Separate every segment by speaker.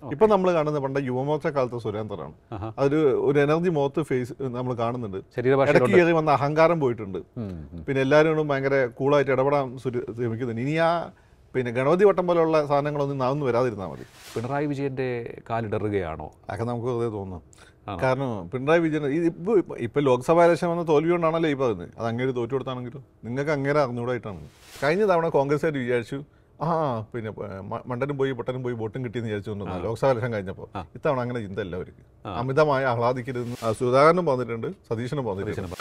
Speaker 1: ഇപ്പം നമ്മൾ കാണുന്നത് പണ്ട് യുവമോർച്ച കാലത്ത് സുരേന്ദ്രനാണ്. ഒരു എനർജി മുഖത്ത് ഫേസ് നമ്മൾ കാണുന്നുണ്ട്. ഇടയ്ക്ക് കയറി വന്ന അഹങ്കാരം പോയിട്ടുണ്ട്. പിന്നെ എല്ലാവരും ഭയങ്കര കൂളായിട്ട് ഇടപെടാൻ ശ്രമിക്കുന്നുണ്ട്. ഇനി പിന്നെ ഗണപതി വട്ടം പോലെയുള്ള സാധനങ്ങളൊന്നും നാവൊന്നും വരാതിരുന്നാൽ മതി.
Speaker 2: പിണറായി വിജയൻ്റെ കാലിടറുകയാണോ?
Speaker 1: അതൊക്കെ നമുക്ക് വെറുതെ തോന്നുന്നു. കാരണം പിണറായി വിജയൻ ഇപ്പം ലോക്സഭാ ഇലക്ഷൻ വന്ന തോൽവി കൊണ്ടാണല്ലോ ഈ പറയുന്നത്. അത് അങ്ങേര് തോറ്റു കൊടുത്താണെങ്കിലും നിങ്ങൾക്ക് അങ്ങേരെ അറിഞ്ഞൂടായിട്ടാണ്. കഴിഞ്ഞ തവണ കോൺഗ്രസ്സുകാർ വിചാരിച്ചു പിന്നെ മണ്ടനും പോയി പൊട്ടനും പോയി വോട്ടും കിട്ടിയെന്ന് വിചാരിച്ചു ലോക്സഭാ ഇലക്ഷൻ കഴിഞ്ഞപ്പോൾ. ഇത്തവണ അങ്ങനെ ചിന്തയല്ല അവർക്ക്. അമിതമായി ആഹ്ലാദിക്കരുതെന്ന് സുധാകരനും പറഞ്ഞിട്ടുണ്ട്, സതീശനും പറഞ്ഞിട്ടുണ്ട്.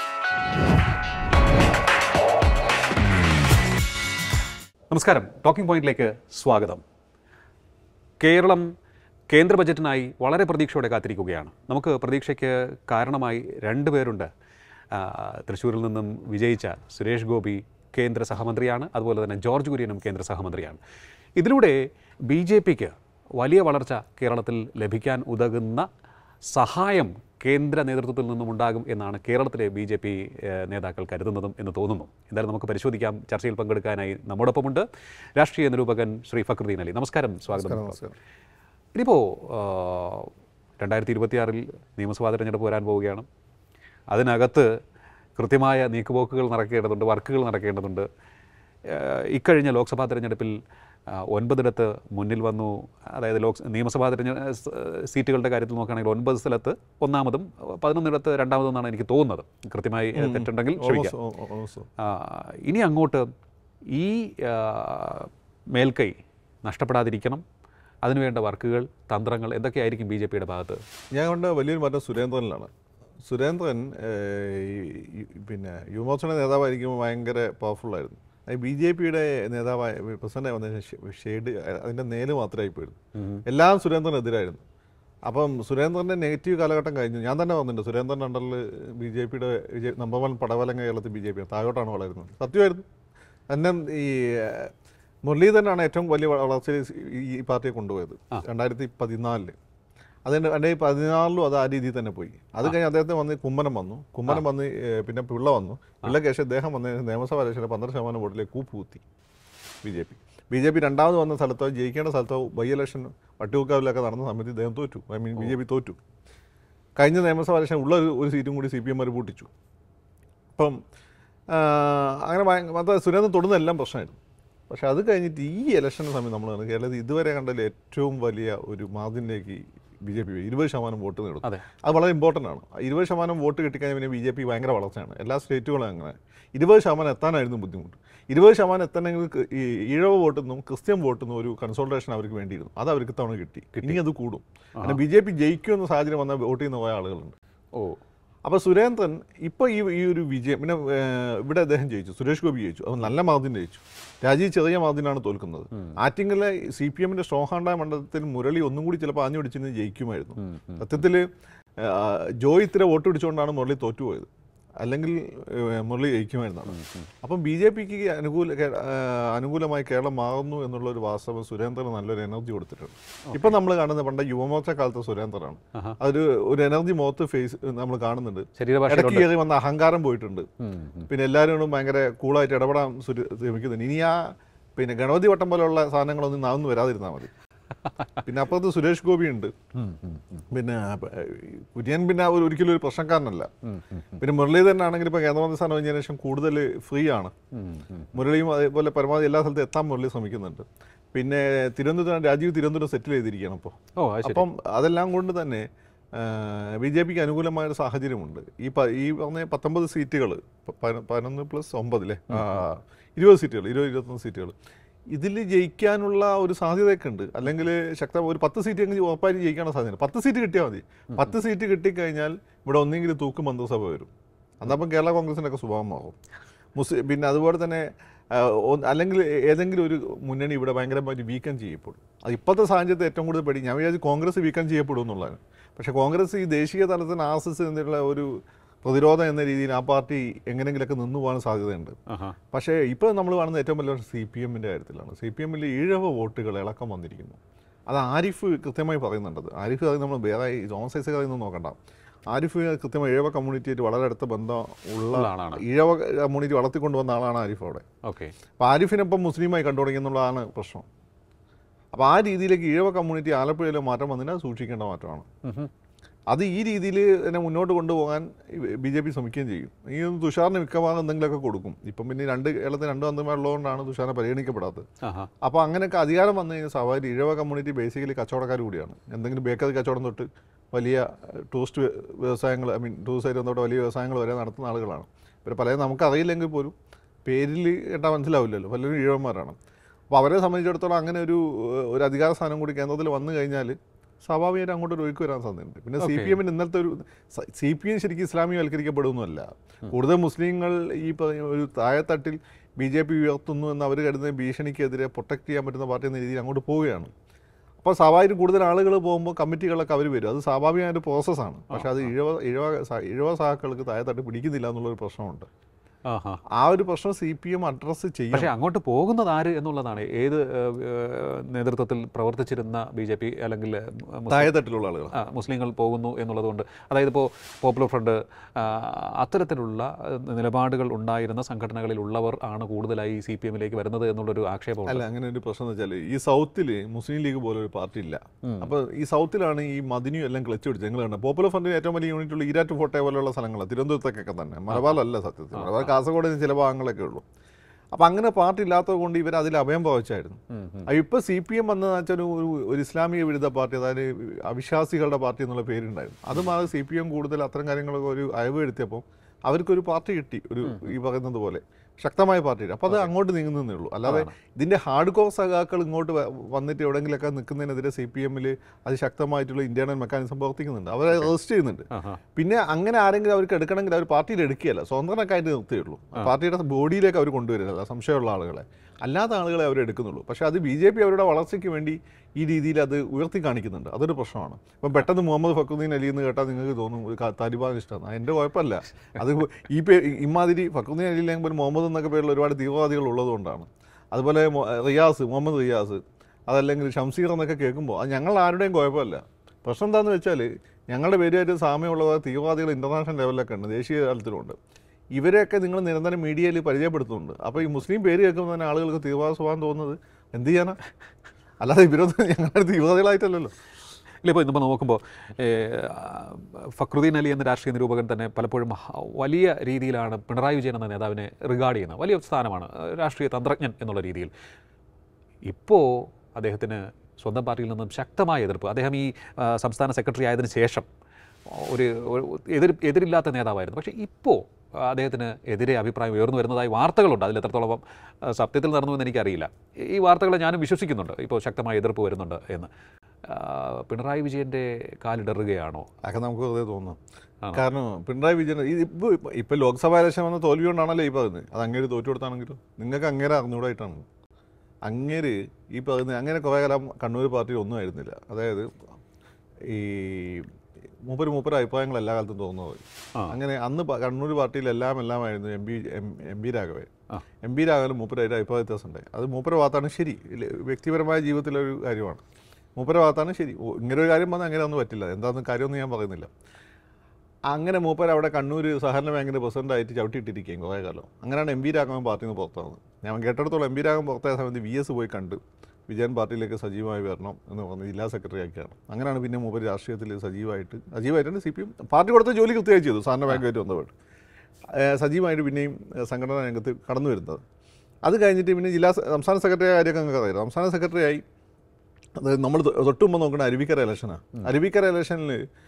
Speaker 2: നമസ്കാരം, ടോക്കിംഗ് പോയിന്റിലേക്ക് സ്വാഗതം. കേരളം കേന്ദ്ര ബജറ്റിനായി വളരെ പ്രതീക്ഷയോടെ കാത്തിരിക്കുകയാണ്. നമുക്ക് പ്രതീക്ഷയ്ക്ക് കാരണമായി രണ്ടുപേരുണ്ട്. തൃശ്ശൂരിൽ നിന്നും വിജയിച്ച സുരേഷ് ഗോപി കേന്ദ്ര സഹമന്ത്രിയാണ്, അതുപോലെ തന്നെ ജോർജ് കുര്യനും കേന്ദ്ര സഹമന്ത്രിയാണ്. ഇതിലൂടെ BJPക്ക് വലിയ വളർച്ച കേരളത്തിൽ ലഭിക്കാൻ ഉതകുന്ന സഹായം കേന്ദ്ര നേതൃത്വത്തിൽ നിന്നും ഉണ്ടാകും എന്നാണ് കേരളത്തിലെ BJP നേതാക്കൾ കരുതുന്നതും എന്ന് തോന്നുന്നു. എന്തായാലും നമുക്ക് പരിശോധിക്കാം. ചർച്ചയിൽ പങ്കെടുക്കാനായി നമ്മോടൊപ്പമുണ്ട് രാഷ്ട്രീയ നിരൂപകൻ ശ്രീ ഫക്രുദ്ദീൻ അലി. നമസ്കാരം, സ്വാഗതം. ഇനിയിപ്പോൾ 2026 നിയമസഭാ തിരഞ്ഞെടുപ്പ് വരാൻ പോവുകയാണ്. അതിനകത്ത് കൃത്യമായ നീക്കുപോക്കുകൾ നടക്കേണ്ടതുണ്ട്, വർക്കുകൾ നടക്കേണ്ടതുണ്ട്. ഇക്കഴിഞ്ഞ ലോക്സഭാ തിരഞ്ഞെടുപ്പിൽ 9 മുന്നിൽ വന്നു. അതായത് നിയമസഭാ സീറ്റുകളുടെ കാര്യത്തിൽ നോക്കുകയാണെങ്കിൽ 9 സ്ഥലത്ത് ഒന്നാമതും 11 രണ്ടാമതെന്നാണ് എനിക്ക് തോന്നുന്നത്. കൃത്യമായി തെറ്റുണ്ടെങ്കിൽ ക്ഷമിക്കാം. ഇനി അങ്ങോട്ട് ഈ മേൽക്കൈ നഷ്ടപ്പെടാതിരിക്കണം. അതിനുവേണ്ട വർക്കുകൾ, തന്ത്രങ്ങൾ എന്തൊക്കെയായിരിക്കും BJPയുടെ ഭാഗത്ത്?
Speaker 1: ഞാൻ കൊണ്ട് വലിയൊരു മാറ്റം സുരേന്ദ്രനിലാണ്. സുരേന്ദ്രൻ പിന്നെ യുവമോർച്ചയുടെ നേതാവായിരിക്കുമ്പോൾ ഭയങ്കര പവർഫുള്ളായിരുന്നു. BJPയുടെ നേതാവായ പ്രസിഡൻ്റായി വന്നതിന് ഷെയ്ഡ് അതിൻ്റെ നേല് മാത്രമായി പോയിരുന്നു. എല്ലാം സുരേന്ദ്രനെതിരായിരുന്നു. അപ്പം സുരേന്ദ്രൻ്റെ നെഗറ്റീവ് കാലഘട്ടം കഴിഞ്ഞു. ഞാൻ തന്നെ പറഞ്ഞിട്ടുണ്ട്, സുരേന്ദ്രൻ്റെ അണ്ടറിൽ BJPയുടെ നമ്പർ 1 പടവലങ്ങ കേരളത്തിൽ BJP താഴോട്ടാണ് വളരുന്നത്. സത്യമായിരുന്നു. എന്നെ ഈ മുരളീധരനാണ് ഏറ്റവും വലിയ വളർച്ചയിൽ ഈ പാർട്ടിയെ കൊണ്ടുപോയത് 2014. അതിൻ്റെ 2016 അത് ആ രീതിയിൽ തന്നെ പോയി. അത് കഴിഞ്ഞ് അദ്ദേഹത്തിന് വന്ന് കുമ്മനം വന്ന് പിന്നെ പിള്ള വന്നു. പിള്ളയ്ക്ക് ശേഷം അദ്ദേഹം വന്ന് നിയമസഭാ ഇലക്ഷനിൽ 12% വോട്ടിലേക്ക് കൂപ്പുകുത്തി BJP രണ്ടാമത് വന്ന സ്ഥലത്തോ ജയിക്കേണ്ട സ്ഥലത്തോ ബൈ ഇലക്ഷൻ വട്ടിയൂർക്കാവിലൊക്കെ നടന്ന സമയത്ത് ഇദ്ദേഹം തോറ്റു. BJP തോറ്റു. കഴിഞ്ഞ നിയമസഭാ ഇലക്ഷൻ ഉള്ള ഒരു സീറ്റും കൂടി CPM പൂട്ടിച്ചു. അപ്പം അങ്ങനെ സുരേന്ദ്രൻ തൊടുന്നതെല്ലാം പ്രശ്നമായിരുന്നു. പക്ഷേ അത് കഴിഞ്ഞിട്ട് ഈ ഇലക്ഷൻ്റെ സമയം നമ്മൾ കേരളത്തിൽ ഇതുവരെ കണ്ടതിൽ ഏറ്റവും വലിയ ഒരു മാർജിനിലേക്ക് BJP 20% വോട്ട് നേടും. അത് വളരെ ഇമ്പോർട്ടൻ്റ് ആണ്. 20% വോട്ട് കിട്ടിക്കഴിഞ്ഞാൽ പിന്നെ BJP ഭയങ്കര വളർച്ചയാണ്. എല്ലാ സ്റ്റേറ്റുകളും അങ്ങനെ 20% എത്താനായിരുന്നു ബുദ്ധിമുട്ട്. 20% എത്തണമെങ്കിൽ ഈ ഈഴവ വോട്ടിൽ നിന്നും ക്രിസ്ത്യൻ വോട്ടിൽ നിന്നും ഒരു കൺസോൾട്ടേഷൻ അവർക്ക് വേണ്ടിയിരുന്നു. അത് അവർക്ക് തവണ കിട്ടി. ഇനി അത് കൂടും. കാരണം BJP ജയിക്കുമെന്ന സാഹചര്യം വന്നാൽ വോട്ട് ചെയ്യുന്ന പോയ ആളുകളുണ്ട്. അപ്പോൾ സുരേന്ദ്രൻ ഇപ്പോൾ ഈ ഒരു വിജയം പിന്നെ ഇവിടെ അദ്ദേഹം ജയിച്ചു, സുരേഷ് ഗോപി ജയിച്ചു. അത് നല്ല മാർജിൻ ജയിച്ചു. രാജീവ് ചെറിയ മാർജിനാണ് തോൽക്കുന്നത്. ആറ്റിങ്ങലെ CPMൻ്റെ സ്ട്രോങ് ഹാൻഡായ മണ്ഡലത്തിൽ മുരളി ഒന്നും കൂടി ചിലപ്പോൾ ആഞ്ഞു പിടിച്ചിരുന്ന് ജയിക്കുമായിരുന്നു. സത്യത്തിൽ ജോയ് ഇത്ര വോട്ട് പിടിച്ചുകൊണ്ടാണ് മുരളി തോറ്റുപോയത്. അല്ലെങ്കിൽ മുരളി ജയിക്കുമായിരുന്നാണ്. അപ്പം BJPക്ക് അനുകൂലമായി കേരളം മാറുന്നു എന്നുള്ളൊരു വാസ്തവം സുരേന്ദ്രന് നല്ലൊരു എനർജി കൊടുത്തിട്ടുണ്ട്. ഇപ്പം നമ്മൾ കാണുന്നത് പണ്ട് യുവമോർച്ച കാലത്ത് സുരേന്ദ്രനാണ്. ഒരു എനർജി മുഖത്ത് ഫേസ് നമ്മൾ കാണുന്നുണ്ട്. ഇടയ്ക്ക് കയറി വന്ന അഹങ്കാരം പോയിട്ടുണ്ട്. പിന്നെ എല്ലാവരും ഭയങ്കര കൂളായിട്ട് ഇടപെടാൻ ശ്രമിക്കുന്നുണ്ട്. ഇനി പിന്നെ ഗണപതി വട്ടം പോലെയുള്ള സാധനങ്ങളൊന്നും നാവൊന്നും വരാതിരുന്നാൽ മതി. പിന്നെ അപ്പുറത്ത് സുരേഷ് ഗോപി ഉണ്ട്. പിന്നെ കുര്യൻ പിന്നെ ഒരിക്കലും ഒരു പ്രശ്നക്കാരനല്ല. പിന്നെ മുരളീധരനാണെങ്കിൽ ഇപ്പോൾ കേന്ദ്രമന്ത്രി സ്ഥാനം കഴിഞ്ഞതിന് ശേഷം കൂടുതൽ ഫ്രീ ആണ്. മുരളിയും അതേപോലെ പരമാവധി എല്ലാ സ്ഥലത്തും എത്താൻ മുരളി ശ്രമിക്കുന്നുണ്ട്. പിന്നെ രാജീവ് തിരുവനന്തപുരം സെറ്റിൽ ചെയ്തിരിക്കുകയാണ് ഇപ്പോൾ. അപ്പം അതെല്ലാം കൊണ്ട് തന്നെ BJPക്ക് അനുകൂലമായൊരു സാഹചര്യമുണ്ട്. ഈ പറഞ്ഞ 19 സീറ്റുകൾ 11 + 9 20 സീറ്റുകൾ 21 സീറ്റുകൾ ഇതിൽ ജയിക്കാനുള്ള ഒരു സാധ്യതയൊക്കെ ഉണ്ട്. അല്ലെങ്കിൽ ഒരു 10 സീറ്റ് ഉറപ്പായിട്ട് ജയിക്കാനുള്ള സാധ്യത. 10 സീറ്റ് കിട്ടിയാൽ മതി. 10 സീറ്റ് കിട്ടിക്കഴിഞ്ഞാൽ ഇവിടെ ഒന്നെങ്കിലും തൂക്ക് മന്ത്രിസഭ വരും. അതപ്പം കേരള കോൺഗ്രസിൻ്റെയൊക്കെ സ്വഭാവം മാറും. പിന്നെ അതുപോലെ തന്നെ അല്ലെങ്കിൽ ഏതെങ്കിലും ഒരു മുന്നണി ഇവിടെ ഭയങ്കരമായിട്ട് വീക്കൻ ചെയ്യപ്പെടും. അത് ഇപ്പോഴത്തെ സാഹചര്യത്തിൽ ഏറ്റവും കൂടുതൽ ഞാൻ വിചാരിച്ചു കോൺഗ്രസ് വീക്കൻ ചെയ്യപ്പെടും എന്നുള്ളതാണ്. പക്ഷേ കോൺഗ്രസ് ഈ ദേശീയ തലത്തിൽ ആർഎസ്എസ് എന്നുള്ള ഒരു പ്രതിരോധം എന്ന രീതിയിൽ ആ പാർട്ടി എങ്ങനെയെങ്കിലൊക്കെ നിന്നു പോകാൻ സാധ്യതയുണ്ട്. പക്ഷേ ഇപ്പോൾ നമ്മൾ കാണുന്ന ഏറ്റവും വലിയ CPMൻ്റെ കാര്യത്തിലാണ്. CPMൽ ഈഴവ വോട്ടുകൾ ഇളക്കം വന്നിരിക്കുന്നു. അത് ആരിഫ് കൃത്യമായി പറയുന്നുണ്ടത്. ആരിഫ് അത് നമ്മൾ വേറെ തോമസ് ഐസക് അതൊന്നും നോക്കണ്ട. ആരിഫ് കൃത്യമായി ഈഴവ കമ്മ്യൂണിറ്റിയായിട്ട് വളരെ അടുത്ത ബന്ധം ഉള്ള ആളാണ്. ഈഴവ കമ്മ്യൂണിറ്റി വളർത്തിക്കൊണ്ടുവന്ന ആളാണ് ആരിഫ് അവിടെ. അപ്പോൾ ആരിഫിനൊപ്പം മുസ്ലിമായി കണ്ടു തുടങ്ങി എന്നുള്ളതാണ് പ്രശ്നം. അപ്പോൾ ആ രീതിയിലേക്ക് ഈഴവ കമ്മ്യൂണിറ്റി ആലപ്പുഴയിലെ മാറ്റം വന്നതിനാൽ സൂക്ഷിക്കേണ്ട മാറ്റമാണ്. അത് ഈ രീതിയിൽ തന്നെ മുന്നോട്ട് കൊണ്ടുപോകാൻ BJP ശ്രമിക്കുകയും ചെയ്യും. ഈ തുഷാറിന് മിക്കവാറും എന്തെങ്കിലുമൊക്കെ കൊടുക്കും. ഇപ്പം പിന്നെ കേരളത്തിൽ 2 മന്ത്രിമാരുള്ളതുകൊണ്ടാണ് തുഷാറിനെ പരിഗണിക്കപ്പെടാത്തത്. അപ്പോൾ അങ്ങനെയൊക്കെ അധികാരം വന്നു കഴിഞ്ഞാൽ സ്വാഭാവിക ഈഴവ കമ്മ്യൂണിറ്റി ബേസിക്കലി കച്ചവടക്കാർ കൂടിയാണ്. എന്തെങ്കിലും ബേക്കറി കച്ചവടം തൊട്ട് വലിയ ടൂറിസ്റ്റ് വ്യവസായങ്ങൾ, ടൂറിസ്റ്റ് സൈഡ് തൊട്ട് വലിയ വ്യവസായങ്ങൾ വരെ നടത്തുന്ന ആളുകളാണ്. ഇവർ പലരും നമുക്കറിയില്ലെങ്കിൽ പോലും പേരിൽ കേട്ടാൽ മനസ്സിലാവില്ലല്ലോ, പലരും ഈഴവന്മാരാണ്. അപ്പോൾ അവരെ സംബന്ധിച്ചിടത്തോളം അങ്ങനെ ഒരു അധികാര സ്ഥാനം കൂടി കേന്ദ്രത്തിൽ വന്നു കഴിഞ്ഞാൽ സ്വാഭാവികമായിട്ട് അങ്ങോട്ട് ഒരു ഒഴുക്ക് വരാൻ സാധ്യതയുണ്ട്. പിന്നെ CPM ഇന്നത്തെ CPM ശരിക്കും ഇസ്ലാമികവൽക്കരിക്കപ്പെടുന്നല്ല. കൂടുതൽ മുസ്ലിങ്ങൾ ഈ ഒരു താഴെത്തട്ടിൽ BJP ഉയർത്തുന്നു എന്ന് അവർ കരുതുന്ന ഭീഷണിക്കെതിരെ പ്രൊട്ടക്ട് ചെയ്യാൻ പറ്റുന്ന പാർട്ടി എന്ന രീതിയിൽ അങ്ങോട്ട് പോവുകയാണ്. അപ്പോൾ സ്വാഭാവികം കൂടുതൽ ആളുകൾ പോകുമ്പോൾ കമ്മിറ്റികളൊക്കെ അവർ വരും. അത് സ്വാഭാവികമായ ഒരു പ്രോസസ്സാണ്. പക്ഷേ അത് ഇഴവ സഹാക്കൾക്ക് താഴെത്തട്ട് പിടിക്കുന്നില്ല എന്നുള്ളൊരു പ്രശ്നമുണ്ട്. ആ ഒരു പ്രശ്നം CPM അഡ്രസ്സ് ചെയ്യും.
Speaker 2: പക്ഷേ അങ്ങോട്ട് പോകുന്നത് ആര് എന്നുള്ളതാണ്. ഏത് നേതൃത്വത്തിൽ പ്രവർത്തിച്ചിരുന്ന BJP അല്ലെങ്കിൽ
Speaker 1: താഴെത്തട്ടിലുള്ള ആളുകൾ
Speaker 2: മുസ്ലിങ്ങൾ പോകുന്നു എന്നുള്ളതുകൊണ്ട്, അതായത് ഇപ്പോൾ പോപ്പുലർ ഫ്രണ്ട് അത്തരത്തിലുള്ള നിലപാടുകൾ ഉണ്ടായിരുന്ന സംഘടനകളിലുള്ളവർ ആണ് കൂടുതലായി CPMലേക്ക് വരുന്നത് എന്നുള്ളൊരു ആക്ഷേപം.
Speaker 1: അല്ല, അങ്ങനെ ഒരു പ്രശ്നം എന്ന് വെച്ചാൽ ഈ സൗത്തിൽ മുസ്ലിം ലീഗ് പോലെ ഒരു പാർട്ടി ഇല്ല. അപ്പോൾ ഈ സൗത്തിലാണ് ഈ മദിനിയും എല്ലാം ക്ലച്ച് പിടിച്ചത്. നിങ്ങൾ കണ്ട പോപ്പുലർ ഫ്രണ്ടിന് ഏറ്റവും വലിയ യൂണിറ്റുള്ള ഈരാറ്റ് ഫോർട്ടേ പോലെയുള്ള സ്ഥലങ്ങളാണ്, തിരുവനന്തപുരത്തൊക്കെ തന്നെ. മലബാറിലല്ല സത്യത്തിൽ, മലബാർ കാസർഗോഡ് ചില ഭാഗങ്ങളൊക്കെ ഉള്ളൂ. അപ്പം അങ്ങനെ പാർട്ടി ഇല്ലാത്തത് കൊണ്ട് ഇവർ അതിൽ അഭയം ഭാവിച്ചായിരുന്നു. ഇപ്പോൾ CPM വന്നതെന്ന് വെച്ചാൽ ഒരു ഇസ്ലാമിക വിരുദ്ധ പാർട്ടി, അതായത് അവിശ്വാസികളുടെ പാർട്ടി എന്നുള്ള പേരുണ്ടായിരുന്നു. അതുമാറി CPM കൂടുതൽ അത്തരം കാര്യങ്ങളൊക്കെ ഒരു അയവ് എടുത്തിയപ്പോൾ അവർക്കൊരു പാർട്ടി കിട്ടി, ഈ പറയുന്നത് പോലെ ശക്തമായ പാർട്ടിയുടെ. അപ്പോൾ അത് അങ്ങോട്ട് നീങ്ങുന്നതേ ഉള്ളൂ. അല്ലാതെ ഇതിൻ്റെ ഹാർഡ് കോർ സഖാക്കൾ ഇങ്ങോട്ട് വന്നിട്ട് എവിടെയെങ്കിലൊക്കെ നിൽക്കുന്നതിനെതിരെ CPMൽ അതിശക്തമായിട്ടുള്ള ഇന്റേണൽ മെക്കാനിസം പ്രവർത്തിക്കുന്നുണ്ട്. അവരെ റെസിസ്റ്റ് ചെയ്യുന്നുണ്ട്. പിന്നെ അങ്ങനെ ആരെങ്കിലും അവർക്ക് എടുക്കണമെങ്കിൽ അവർ പാർട്ടിയിൽ എടുക്കുകയല്ല, സ്വതന്ത്രമൊക്കെ ആയിട്ട് നിർത്തുകയുള്ളൂ. പാർട്ടിയുടെ ബോഡിയിലേക്ക് അവർ കൊണ്ടുവരില്ല സംശയമുള്ള ആളുകളെ, അല്ലാത്ത ആളുകളെ അവർ എടുക്കുന്നുള്ളൂ. പക്ഷേ അത് BJP അവരുടെ വളർച്ചയ്ക്ക് വേണ്ടി ഈ രീതിയിൽ അത് ഉയർത്തി കാണിക്കുന്നുണ്ട്. അതൊരു പ്രശ്നമാണ്. ഇപ്പം പെട്ടെന്ന് മുഹമ്മദ് ഫക്രുദ്ദീൻ അലി എന്ന് കേട്ടാൽ നിങ്ങൾക്ക് തോന്നും ഒരു താലിബാൻ ഇഷ്ടമാണ്. എൻ്റെ കുഴപ്പമില്ല. അത് ഇമാതിരി ഫക്രുദ്ദീൻ അലി അല്ലെങ്കിൽ പോലും മുഹമ്മദ് എന്നൊക്കെ പേരുള്ള ഒരുപാട് തീവ്രവാദികൾ ഉള്ളതുകൊണ്ടാണ്. അതുപോലെ മുഹമ്മദ് റിയാസ്, അതല്ലെങ്കിൽ ഷംസീർ എന്നൊക്കെ കേൾക്കുമ്പോൾ അത് ഞങ്ങൾ ആരുടെയും കുഴപ്പമില്ല. പ്രശ്നം എന്താണെന്ന് വെച്ചാൽ ഞങ്ങളുടെ പേരുമായിട്ട് സാമ്യമുള്ള തീവ്രവാദികൾ ഇൻ്റർനാഷണൽ ലെവലിലൊക്കെ ഉണ്ട്, ദേശീയ തലത്തിലുണ്ട്. ഇവരെയൊക്കെ നിങ്ങൾ നിരന്തരം മീഡിയയിൽ പരിചയപ്പെടുത്തുന്നുണ്ട്. അപ്പോൾ ഈ മുസ്ലിം പേര് കേൾക്കുമ്പോൾ തന്നെ ആളുകൾക്ക് തീവ്രവാദ സ്വഭാവം തോന്നുന്നത് എന്ത് ചെയ്യാനാ? അല്ലാതെ ഇവരൊന്നും ഞങ്ങളുടെ തീവ്രവാദികളായിട്ടല്ലല്ലോ.
Speaker 2: ഇല്ല, ഇപ്പോൾ ഇന്നിപ്പോൾ നോക്കുമ്പോൾ ഫക്രുദ്ദീൻ അലി എന്ന രാഷ്ട്രീയ നിരൂപകൻ തന്നെ പലപ്പോഴും വലിയ രീതിയിലാണ് പിണറായി വിജയൻ എന്ന നേതാവിനെ റിഗാർഡ് ചെയ്യുന്നത്. വലിയ സ്ഥാനമാണ്, രാഷ്ട്രീയ തന്ത്രജ്ഞൻ എന്നുള്ള രീതിയിൽ. ഇപ്പോൾ അദ്ദേഹത്തിന് സ്വന്തം പാർട്ടിയിൽ നിന്നും ശക്തമായ എതിർപ്പ്. അദ്ദേഹം ഈ സംസ്ഥാന സെക്രട്ടറി ആയതിനു ശേഷം ഒരു എതിരില്ലാത്ത നേതാവായിരുന്നു. പക്ഷേ ഇപ്പോൾ അദ്ദേഹത്തിന് എതിരെ അഭിപ്രായം ഉയർന്നു വരുന്നതായി വാർത്തകളുണ്ട്. അതിൽ എത്രത്തോളം സത്യത്തിൽ നടന്നുവെന്ന് എനിക്കറിയില്ല. ഈ വാർത്തകളെ ഞാനും വിശ്വസിക്കുന്നുണ്ട്, ഇപ്പോൾ ശക്തമായ എതിർപ്പ് വരുന്നുണ്ട് എന്ന്. പിണറായി വിജയൻ്റെ കാലിടറുകയാണോ?
Speaker 1: അതൊക്കെ നമുക്ക് വെറുതെ തോന്നുന്നു. കാരണം പിണറായി വിജയൻ ഇപ്പോൾ ലോക്സഭാ ഇലക്ഷൻ വന്ന തോൽവി കൊണ്ടാണല്ലോ ഈ പറയുന്നത്. അത് അങ്ങേര് തോറ്റു കൊടുത്താണെങ്കിലും നിങ്ങൾക്ക് അങ്ങേരെ അറിഞ്ഞൂടായിട്ടാണ്. അങ്ങേര് ഈ പറയുന്നത് അങ്ങനെ കുറേ കാലം കണ്ണൂർ പാർട്ടി ഒന്നും ആയിരുന്നില്ല. അതായത് ഈ മൂപ്പര് അഭിപ്രായങ്ങൾ എല്ലാ കാലത്തും തോന്നുന്നത്. അങ്ങനെ അന്ന് കണ്ണൂർ പാർട്ടിയിൽ എല്ലാമായിരുന്നു എം പി രാഘവൻ. മൂപ്പരായിട്ട് അഭിപ്രായ വ്യത്യാസം ഉണ്ടായി. അത് മൂപ്പര ഭാഗത്താണ് ശരി, വ്യക്തിപരമായ ജീവിതത്തിലൊരു കാര്യമാണ്. മൂപ്പര ഭാഗത്താണ് ശരി. ഇങ്ങനെ ഒരു കാര്യം വന്നാൽ അങ്ങനെ ഒന്നും പറ്റില്ല. എന്താണെന്ന് കാര്യമൊന്നും ഞാൻ പറയുന്നില്ല. അങ്ങനെ മൂപ്പർ അവിടെ കണ്ണൂർ സഹകരണ ബാങ്കിൻ്റെ പ്രസിഡൻ്റായിട്ട് ചവിട്ടിയിട്ടിരിക്കുകയും കുറേ കാലം. അങ്ങനെയാണ് എം പി രാഘവൻ പാർട്ടിയിൽ നിന്ന് പുറത്താകുന്നത്. ഞാൻ കേട്ടിടത്തോളം എം പി രാഘവൻ പുറത്തായ സമയത്ത് VS പോയി കണ്ട് വിജയൻ പാർട്ടിയിലേക്ക് സജീവമായി വരണം എന്ന് പറഞ്ഞ് ജില്ലാ സെക്രട്ടറി ആക്കിയാണ്. അങ്ങനെയാണ് പിന്നെ മൂപ്പർ രാഷ്ട്രീയത്തിൽ സജീവമായിട്ട് CPM പാർട്ടി കൊടുത്ത ജോലി കൃത്യമായി ചെയ്തു. സഹകരണ ബാങ്കുമായിട്ട് ബന്ധപ്പെട്ട് സജീവമായിട്ട് പിന്നെയും സംഘടനാ രംഗത്ത് കടന്നു വരുന്നത്. അത് കഴിഞ്ഞിട്ട് പിന്നെ സംസ്ഥാന സെക്രട്ടറി കാര്യമൊക്കെ നിങ്ങൾക്ക് അറിയാം. സംസ്ഥാന സെക്രട്ടറിയായി അതായത് നമ്മൾ തൊട്ടുമ്പോൾ നോക്കുന്ന അരുവിക്കര ഇലക്ഷനാണ്. അരുവിക്കര ഇലക്ഷനിൽ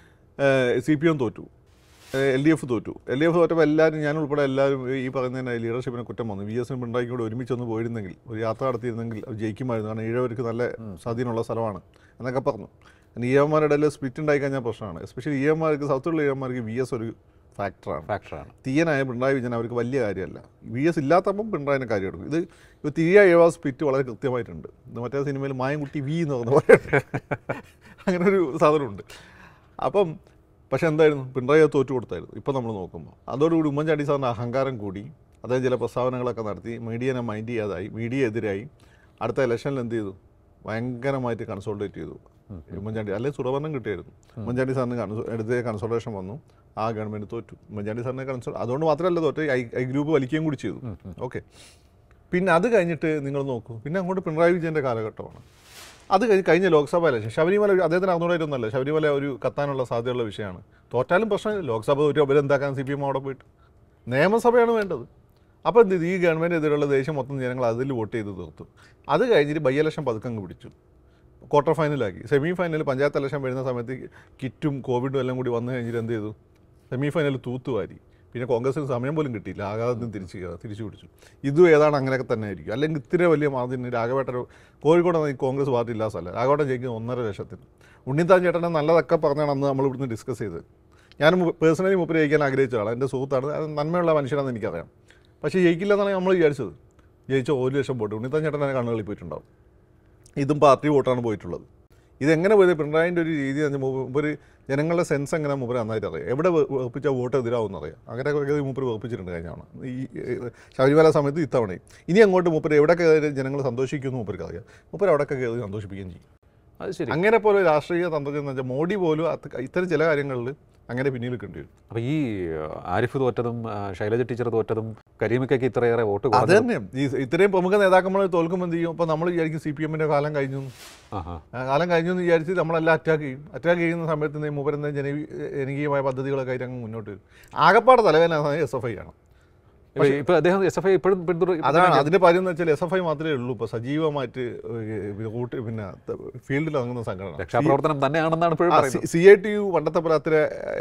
Speaker 1: CPM തോറ്റു, LDF തോറ്റു. LDF തോറ്റപ്പോൾ എല്ലാവരും, ഞാനുൾപ്പെടെ എല്ലാവരും ഈ പറയുന്നതിന് ലീഡർഷിപ്പിനെ കുറ്റം വന്നു. VS പിണറായി കൂടെ ഒരുമിച്ചൊന്ന് പോയിരുന്നെങ്കിൽ, ഒരു യാത്ര നടത്തിയിരുന്നെങ്കിൽ അത് ജയിക്കുമായിരുന്നു. കാരണം ഈഴവർക്ക് നല്ല സ്വാധീനമുള്ള സ്ഥലമാണ് എന്നൊക്കെ പറഞ്ഞു. ഈഴവന്മാരുടെ ഇടയിൽ സ്പ്ലിറ്റ് ഉണ്ടായി കഴിഞ്ഞാൽ പ്രശ്നമാണ്. എസ്പെഷ്യലി ഈഴവന്മാർക്ക്, സൗത്തുള്ള ഈഴവന്മാർക്ക് VS ഒരു ഫാക്ടറാണ്. തീയനായ പിണറായി വിജയൻ അവർക്ക് വലിയ കാര്യമല്ല. VS ഇല്ലാത്തപ്പം പിണറായിനെ കാര്യം എടുക്കും. ഇത് തീയ ഈഴവ സ്പ്ലിറ്റ് വളരെ കൃത്യമായിട്ടുണ്ട്. ഇത് മറ്റേ സിനിമയിൽ മായൻകുട്ടി V എന്ന് പറഞ്ഞ പോലെ അങ്ങനെ ഒരു സാധനമുണ്ട്. അപ്പം പക്ഷേ എന്തായിരുന്നു, പിണറായി അത് തോറ്റു കൊടുത്തായിരുന്നു. ഇപ്പോൾ നമ്മൾ നോക്കുമ്പോൾ അതോടുകൂടി ഉമ്മൻചാണ്ടി സാറിൻ്റെ അഹങ്കാരം കൂടി. അദ്ദേഹം ചില പ്രസ്താവനകളൊക്കെ നടത്തി, മീഡിയനെ മൈൻഡ് ചെയ്യാതായി, മീഡിയ എതിരായി. അടുത്ത ഇലക്ഷനിൽ എന്ത് ചെയ്തു, ഭയങ്കരമായിട്ട് കൺസോൾട്ടേറ്റ് ചെയ്തു ഉമ്മൻചാണ്ടി. അല്ലെങ്കിൽ സുറവർണ്ണം കിട്ടിയായിരുന്നു. ഉമ്മൻചാണ്ടി സാറിന് എടുത്ത കൺസോൾട്ടേഷൻ വന്നു, ആ ഗവൺമെൻറ് തോറ്റു. ഉമ്മൻചാണ്ടി സാറിനെ അതുകൊണ്ട് മാത്രമല്ല തോറ്റ്, ഐ ഗ്രൂപ്പ് വലിക്കുകയും കൂടി ചെയ്തു. ഓക്കെ, പിന്നെ അത് കഴിഞ്ഞിട്ട് നിങ്ങൾ നോക്കൂ, പിന്നെ അങ്ങോട്ട് പിണറായി വിജയൻ്റെ കാലഘട്ടമാണ്. അത് കഴിഞ്ഞ ലോക്സഭ ഇലക്ഷൻ ശബരിമല അദ്ദേഹത്തിന് അറിഞ്ഞൂടായിട്ടൊന്നുമല്ല, ശബരിമല ഒരു കത്താനുള്ള സാധ്യതയുള്ള വിഷയമാണ്. തോറ്റാലും പ്രശ്നമില്ല, ലോക്സഭ ഒരു ഉപരെന്താക്കാൻ CPM അവിടെ പോയിട്ട്. നിയമസഭയാണ് വേണ്ടത്. അപ്പോൾ എന്ത് ഈ ഗവൺമെൻറ്റിനെതിരെയുള്ള ദേഷ്യം മൊത്തം ജനങ്ങൾ അതിൽ വോട്ട് ചെയ്ത് തീർത്തു. അത് കഴിഞ്ഞിട്ട് ബൈ ഇലക്ഷൻ പതുക്കങ്ങ് പിടിച്ചു, ക്വാർട്ടർ ഫൈനലാക്കി. സെമി ഫൈനൽ പഞ്ചായത്ത് ഇലക്ഷൻ വരുന്ന സമയത്ത് കിറ്റും കോവിഡും എല്ലാം കൂടി വന്നു കഴിഞ്ഞിട്ട് എന്ത് ചെയ്തു, സെമി ഫൈനൽ തൂത്തുവാരി. പിന്നെ കോൺഗ്രസിന് സമയം പോലും കിട്ടിയില്ല, ആകാതെ തിരിച്ചു പിടിച്ചു. ഇതും ഏതാണ് അങ്ങനെയൊക്കെ തന്നെ ആയിരിക്കും. അല്ലെങ്കിൽ ഇത്തിരി വലിയ മാർജിന് രാഘവേട്ടൻ കോഴിക്കോട് കോൺഗ്രസ് പാർട്ടി ഇല്ലാത്ത സ്ഥലം, രാഘവേട്ടൻ ജയിക്കുന്നത് 1.5 ലക്ഷത്തിന്. ഉണ്ണിത്താൻ ചേട്ടനെ നല്ലതൊക്കെ പറഞ്ഞാണ് അന്ന് നമ്മൾ ഇവിടുന്ന് ഡിസ്കസ് ചെയ്തത്. ഞാൻ പേഴ്സണലി മൂപ്പര് ജയിക്കാൻ ആഗ്രഹിച്ച ആളാണ്, എൻ്റെ സുഹൃത്താണ്, അത് നന്മയുള്ള മനുഷ്യനാണെന്ന് എനിക്കറിയാം. പക്ഷേ ജയിക്കില്ല എന്നാണ് നമ്മൾ വിചാരിച്ചത്. ജയിച്ച 1 ലക്ഷം വോട്ട് ഉണ്ണിത്താൻ ചേട്ടനെ കണ്ണുകളിൽ പോയിട്ടുണ്ടാവും. ഇതും പാർട്ടി വോട്ടാണ് പോയിട്ടുള്ളത്. ഇതെങ്ങനെ പോയത് പിണറായിൻ്റെ ഒരു രീതി മൂപ്പര് ജനങ്ങളുടെ സെൻസ് എങ്ങനെ മൂപ്പര് നന്നായിട്ട് അറിയാം, എവിടെ വെറുപ്പിച്ചാൽ വോട്ട് എതിരാവുമെന്ന് അറിയാം. അങ്ങനെ മൂപ്പര് വെറുപ്പിച്ചിട്ടുണ്ട് കഴിഞ്ഞാണ് ഈ ശബരിമല സമയത്ത് ഇത്തവണയും. ഇനി അങ്ങോട്ട് മൂപ്പര് എവിടെയൊക്കെ ജനങ്ങൾ സന്തോഷിക്കുമെന്ന് മൂപ്പർക്ക് അറിയാം. മൂപ്പര് അവിടെയൊക്കെ കയറി സന്തോഷിപ്പിക്കുകയും ചെയ്യും.
Speaker 2: അത് ശരി.
Speaker 1: അങ്ങനെ പോലെ രാഷ്ട്രീയ തന്ത്രജ്ഞൻ എന്ന് വെച്ചാൽ മോഡി പോലും ഇത്തരം ചില കാര്യങ്ങളിൽ അങ്ങനെ പിന്നിൽ നിൽക്കേണ്ടി വരും.
Speaker 2: അപ്പോൾ ഈ ആരിഫ് തോറ്റതും ശൈലജ ടീച്ചർ തോറ്റതും കരീമയ്ക്കൊക്കെ ഇത്രയേറെ വോട്ട്
Speaker 1: അത് തന്നെ ഈ ഇത്രയും പ്രമുഖ നേതാക്കന്മാർ തോൽക്കുമ്പോൾ എന്ത് ചെയ്യും? അപ്പോൾ നമ്മൾ വിചാരിക്കും CPM കാലം കഴിഞ്ഞു, കാലം കഴിഞ്ഞു എന്ന് വിചാരിച്ച് നമ്മളെല്ലാം അറ്റാക്ക് ചെയ്യുന്ന സമയത്ത് മൂപ്പരെന്താ ജനകീയമായ പദ്ധതികളൊക്കെ ആയിട്ട് അങ്ങ് മുന്നോട്ട് വരും. ആകപ്പാട് തലവേദന SFI ആണ്.
Speaker 2: ഇപ്പോൾ അദ്ദേഹം SFI ഇപ്പോഴും
Speaker 1: അതാണ് അതിൻ്റെ കാര്യം എന്ന് വെച്ചാൽ SFI മാത്രമേ ഉള്ളൂ ഇപ്പോൾ സജീവമായിട്ട് പിന്നെ ഫീൽഡിൽ ഇറങ്ങുന്ന സംഘടന.
Speaker 2: രക്ഷാപ്രവർത്തനം തന്നെയാണെന്നാണ് ഇപ്പോഴും
Speaker 1: CITU പണ്ടത്തെ പോലെ അത്ര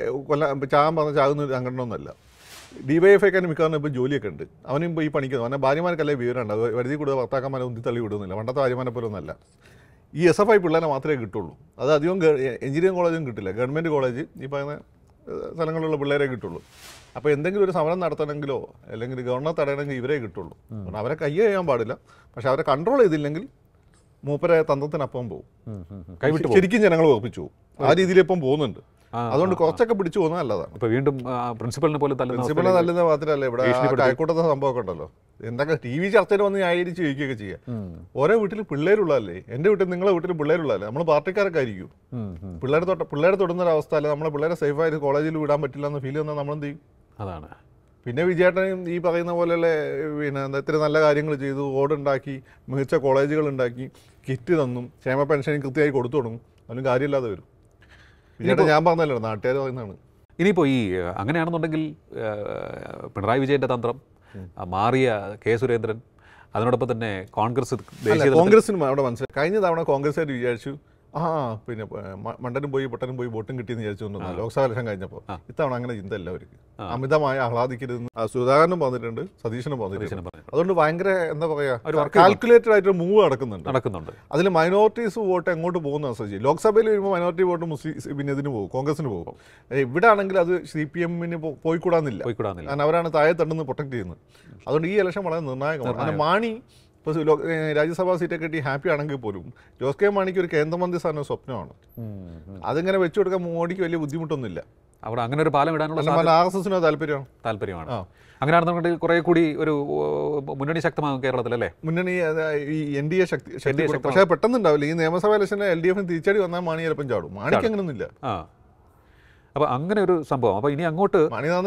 Speaker 1: ചാകുന്ന സംഘടന ഒന്നുമല്ല. DYFIക്കാരന് മിക്കവാറും ഇപ്പോൾ ജോലിയൊക്കെ ഉണ്ട്, അവനും ഇപ്പോൾ ഈ പണിക്കുന്നു. അവനെ ഭാര്യമാർക്കല്ലേ വിവരമുണ്ട്, വരുതി കൂടുതൽ ഭർത്താക്കന്മാരെ ഉന്തി തള്ളി വിടുന്നില്ല, പണ്ടത്തെ ഭാര്യമാരെ പോലെ ഒന്നല്ല. ഈ SFI പിള്ളേരെ മാത്രമേ കിട്ടുള്ളൂ. അത് അധികം എഞ്ചിനീയറിംഗ് കോളേജും കിട്ടില്ല, ഗവൺമെൻറ് കോളേജ് ഈ പറയുന്ന സ്ഥലങ്ങളിലുള്ള പിള്ളേരെ കിട്ടുള്ളൂ. അപ്പോൾ എന്തെങ്കിലും ഒരു സമരം നടത്തണമെങ്കിലോ അല്ലെങ്കിൽ ഗവർണർ തടയണമെങ്കിൽ ഇവരെ കിട്ടുള്ളൂ. കാരണം അവരെ കയ്യ് ചെയ്യാൻ പാടില്ല, പക്ഷെ അവരെ കൺട്രോൾ ചെയ്തില്ലെങ്കിൽ മൂപ്പരെ തന്ത്രത്തിനപ്പം പോകും, ശരിക്കും ജനങ്ങൾ ഉറപ്പിച്ചു പോകും. ആ രീതിയിൽ ഇപ്പം പോകുന്നുണ്ട്. അതുകൊണ്ട് കുറച്ചൊക്കെ പിടിച്ചു പോകുന്നത് നല്ലതാണ്.
Speaker 2: ഇപ്പോൾ വീണ്ടും പ്രിൻസിപ്പലിനെ
Speaker 1: തല്ലുന്ന മാത്രമല്ല, ഇവിടെ കൈക്കൂട്ടത്തെ സംഭവമൊക്കെ ഉണ്ടല്ലോ, എന്തൊക്കെ TV ചർച്ചയിൽ വന്ന് ന്യായീകരിച്ച് ചോദിക്കുകയൊക്കെ ചെയ്യാം. ഓരോ വീട്ടിൽ പിള്ളേരുള്ളതല്ലേ, എൻ്റെ വീട്ടിൽ നിങ്ങളെ വീട്ടിൽ പിള്ളേരുള്ളതല്ലേ, നമ്മൾ പാർട്ടിക്കാരൊക്കെ ആയിരിക്കും. പിള്ളേരെ തൊടുന്നൊരവസ്ഥ അല്ല, നമ്മളെ പിള്ളേരെ സേഫായിട്ട് കോളേജിൽ വിടാൻ പറ്റില്ല എന്ന് ഫീൽ ചെയ്യുന്നത് നമ്മളെന്ത് ചെയ്യും?
Speaker 2: അതാണ്.
Speaker 1: പിന്നെ വിജയേട്ടനും ഈ പറയുന്ന പോലെയുള്ള പിന്നെ ഇത്ര നല്ല കാര്യങ്ങൾ ചെയ്തു, ഓടുണ്ടാക്കി, മികച്ച കോളേജുകൾ ഉണ്ടാക്കി, കിറ്റ് തന്നും, ക്ഷേമ പെൻഷൻ കൃത്യമായി കൊടുത്തു തുടങ്ങും, അതിനും കാര്യമില്ലാതെ വരും. വിജയേട്ടൻ ഞാൻ പറഞ്ഞല്ലോ, നാട്ടുകാർ പറയുന്നതാണ്.
Speaker 2: ഇനിയിപ്പോൾ ഈ അങ്ങനെയാണെന്നുണ്ടെങ്കിൽ പിണറായി വിജയൻ്റെ തന്ത്രം മാറിയ സുരേന്ദ്രൻ, അതിനോടൊപ്പം തന്നെ
Speaker 1: കോൺഗ്രസിനും അവിടെ മനസ്സിലായി. കഴിഞ്ഞ തവണ കോൺഗ്രസ്സുകാർ വിചാരിച്ചു പിന്നെ മണ്ടനും പോയി പൊട്ടനും പോയി വോട്ടും കിട്ടിയെന്ന് വിചാരിച്ചുകൊണ്ടിരുന്ന ലോക്സഭ ഇലക്ഷൻ കഴിഞ്ഞപ്പോൾ. ഇത്തവണ അങ്ങനെ ചിന്ത എല്ലാവർക്കും അമിതമായി ആഹ്ലാദിക്കരുതെന്ന് സുധാകരനും പറഞ്ഞിട്ടുണ്ട്, സതീശനും പറഞ്ഞിട്ടുണ്ട്. അതുകൊണ്ട് ഭയങ്കര എന്താ പറയുക, കാൽക്കുലേറ്റഡ് ആയിട്ടൊരു മൂവ് നടക്കുന്നുണ്ട്. അതിൽ മൈനോറിറ്റീസ് വോട്ട് എങ്ങോട്ട് പോകുന്ന അനുസരിച്ച് ലോക്സഭയിൽ വരുമ്പോൾ മൈനോറിറ്റി വോട്ട് പിന്നെ ഇതിന് പോകും, കോൺഗ്രസിന് പോകും. ഇവിടെ ആണെങ്കിൽ അത് CPM പോയിക്കൂടാന്നില്ല, കാരണം അവരാണ് താഴെ തണ്ടെന്ന് പ്രൊട്ടക്ട് ചെയ്യുന്നത്. അതുകൊണ്ട് ഈ ഇലക്ഷൻ വളരെ നിർണായകമാണ്. അങ്ങനെ മാണി ഇപ്പോൾ രാജ്യസഭാ സീറ്റൊക്കെ കിട്ടി ഹാപ്പി ആണെങ്കിൽ പോലും ജോസ് കെ മാണിക്ക് ഒരു കേന്ദ്രമന്ത്രി സ്ഥാനം സ്വപ്നമാണ്. അതിങ്ങനെ വെച്ചു കൊടുക്കാൻ മോഡിക്ക് വലിയ ബുദ്ധിമുട്ടൊന്നുമില്ല.
Speaker 2: അവിടെ അങ്ങനെ ഒരു പാലം ഇടാനുള്ള
Speaker 1: RSSന് താല്പര്യമാണ്.
Speaker 2: അങ്ങനെയാണെന്നുണ്ടെങ്കിൽ കുറെ കൂടി ഒരു മുന്നണി ശക്തമാകും കേരളത്തിലല്ലേ?
Speaker 1: മുന്നണി ഈ NDA ശക്തി, പക്ഷേ പെട്ടെന്നുണ്ടാവില്ല. ഈ നിയമസഭാ ഇലക്ഷന് LDFന് തിരിച്ചടി വന്നാൽ മാണി ചിലപ്പം ചാടും. മാണിക്ക് അങ്ങനെയൊന്നുമില്ല.
Speaker 2: അപ്പോൾ അങ്ങനെ ഒരു സംഭവം. അപ്പോൾ ഇനി അങ്ങോട്ട്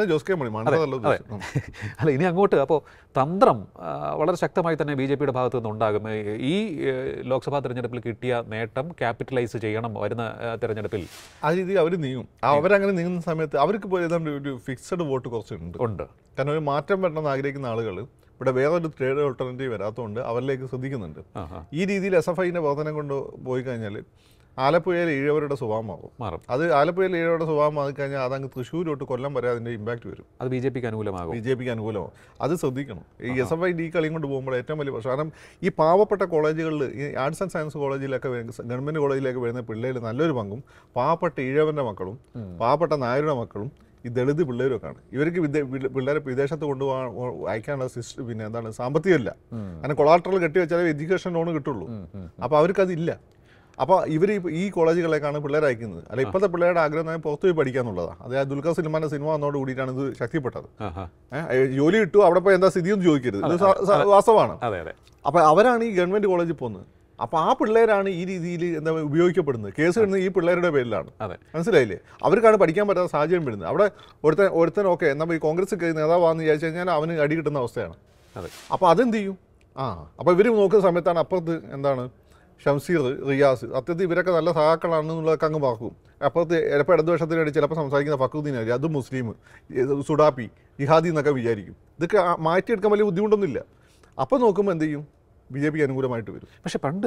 Speaker 2: അല്ല ഇനി അങ്ങോട്ട് അപ്പോൾ തന്ത്രം വളരെ ശക്തമായി തന്നെ BJPയുടെ ഭാഗത്തു നിന്നുണ്ടാകും. ഈ ലോക്സഭാ തെരഞ്ഞെടുപ്പിൽ കിട്ടിയ നേട്ടം ക്യാപിറ്റലൈസ് ചെയ്യണം വരുന്ന തെരഞ്ഞെടുപ്പിൽ.
Speaker 1: ആ രീതി അവർ നീങ്ങും. അവരങ്ങനെ നീങ്ങുന്ന സമയത്ത് അവർക്ക് ഏതാണ്ട് ഒരു ഫിക്സഡ് വോട്ട് കുറച്ചുണ്ട്. കാരണം ഒരു മാറ്റം വരണമെന്ന് ആഗ്രഹിക്കുന്ന ആളുകൾ ഇവിടെ വേറൊരു ട്രേഡ് ഓൾട്ടർനേറ്റീവ് വരാത്തതുകൊണ്ട് അവരിലേക്ക് ശ്രദ്ധിക്കുന്നുണ്ട്. ഈ രീതിയിൽ SFIൻ്റെ പ്രവർത്തനം കൊണ്ട് പോയി കഴിഞ്ഞാൽ ആലപ്പുഴയിൽ ഈഴവരുടെ സ്വഭാവം മാറും. അത് ആലപ്പുഴയിൽ ഈഴവരുടെ സ്വഭാവം മാറിക്കഴിഞ്ഞാൽ അതങ്ങ് തൃശ്ശൂരോട്ട് കൊല്ലം വരെ അതിൻ്റെ ഇമ്പാക്ട് വരും.
Speaker 2: അത് BJPക്ക് അനുകൂലമാകും. അത്
Speaker 1: ശ്രദ്ധിക്കണം. ഈ SFI ഈ കളിയും കൊണ്ട് പോകുമ്പോൾ ഏറ്റവും വലിയ പ്രശ്നം, കാരണം ഈ പാവപ്പെട്ട കോളേജുകളിൽ, ഈ ആർട്സ് ആൻഡ് സയൻസ് കോളേജിലൊക്കെ ഗവൺമെൻറ് കോളേജിലേക്ക് വരുന്ന പിള്ളേർ നല്ലൊരു പങ്കും പാവപ്പെട്ട ഈഴവൻ്റെ മക്കളും പാവപ്പെട്ട നായരുടെ മക്കളും ഈ ദളിത് പിള്ളേരൊക്കെയാണ്. ഇവർക്ക് പിള്ളേരെ വിദേശത്ത് കൊണ്ടുപോകാൻ അയക്കാനുള്ള പിന്നെ എന്താണ് സാമ്പത്തികമില്ല. അങ്ങനെ കൊളാട്രൽ കെട്ടിവെച്ചാലേ എഡ്യൂക്കേഷൻ ലോൺ കിട്ടുള്ളൂ. അപ്പോൾ അവർക്കതില്ല. അപ്പോൾ ഇവർ ഈ കോളേജുകളിലേക്കാണ് പിള്ളേരെ അയക്കുന്നത്. അല്ല ഇപ്പോഴത്തെ പിള്ളേരുടെ ആഗ്രഹം പുറത്തു പോയി പഠിക്കുക എന്നുള്ളതാണ്. അതായത് ദുൽഖർ സൽമാൻ്റെ സിനിമ വന്നതോട് കൂടിയിട്ടാണ് ഇത് ശക്തിപ്പെട്ടത്. ജോലി കിട്ടും, അവിടെ പോയി എന്താ സ്ഥിതിയൊന്നും ചോദിക്കരുത്, ഇത് വാസ്തവമാണ്. അപ്പോൾ അവരാണ് ഈ ഗവൺമെൻറ് കോളേജിൽ പോകുന്നത്. അപ്പോൾ ആ പിള്ളേരാണ് ഈ രീതിയിൽ എന്താ ഉപയോഗിക്കപ്പെടുന്നത്. കേസ് വരുന്നത് ഈ പിള്ളേരുടെ പേരിലാണ്. മനസ്സിലായില്ലേ? അവർക്കാണ് പഠിക്കാൻ പറ്റാത്ത സാഹചര്യം വരുന്നത്. അവിടെ ഒരുത്തൻ ഓക്കെ എന്നാൽ ഈ കോൺഗ്രസ് നേതാവാണെന്ന് വിചാരിച്ചു കഴിഞ്ഞാൽ അവന് അടി കിട്ടുന്ന അവസ്ഥയാണ്. അപ്പോൾ അതെന്ത് ചെയ്യും? അപ്പോൾ ഇവർ നോക്കുന്ന സമയത്താണ് അപ്പുറത്ത് എന്താണ് ഷംസീർ, റിയാസ്, സത്യത്തിൽ ഇവരൊക്കെ നല്ല സഹാക്കളാണെന്നുള്ളതൊക്കെ അങ്ങ് മറക്കും. അപ്പുറത്ത് ചിലപ്പോൾ ഇടതുപക്ഷത്തിന് വേണ്ടി ചിലപ്പോൾ സംസാരിക്കുന്ന ഫക്രുദ്ദീനായിരിക്കും, അതും മുസ്ലിം, സുഡാപ്പി, ജിഹാദി എന്നൊക്കെ വിചാരിക്കും. ഇതൊക്കെ മാറ്റിയെടുക്കാൻ വലിയ ബുദ്ധിമുട്ടൊന്നുമില്ല. അപ്പോൾ നോക്കുമ്പോൾ എന്ത് ചെയ്യും, BJP അനുകൂലമായിട്ട് വരും.
Speaker 2: പക്ഷേ പണ്ട്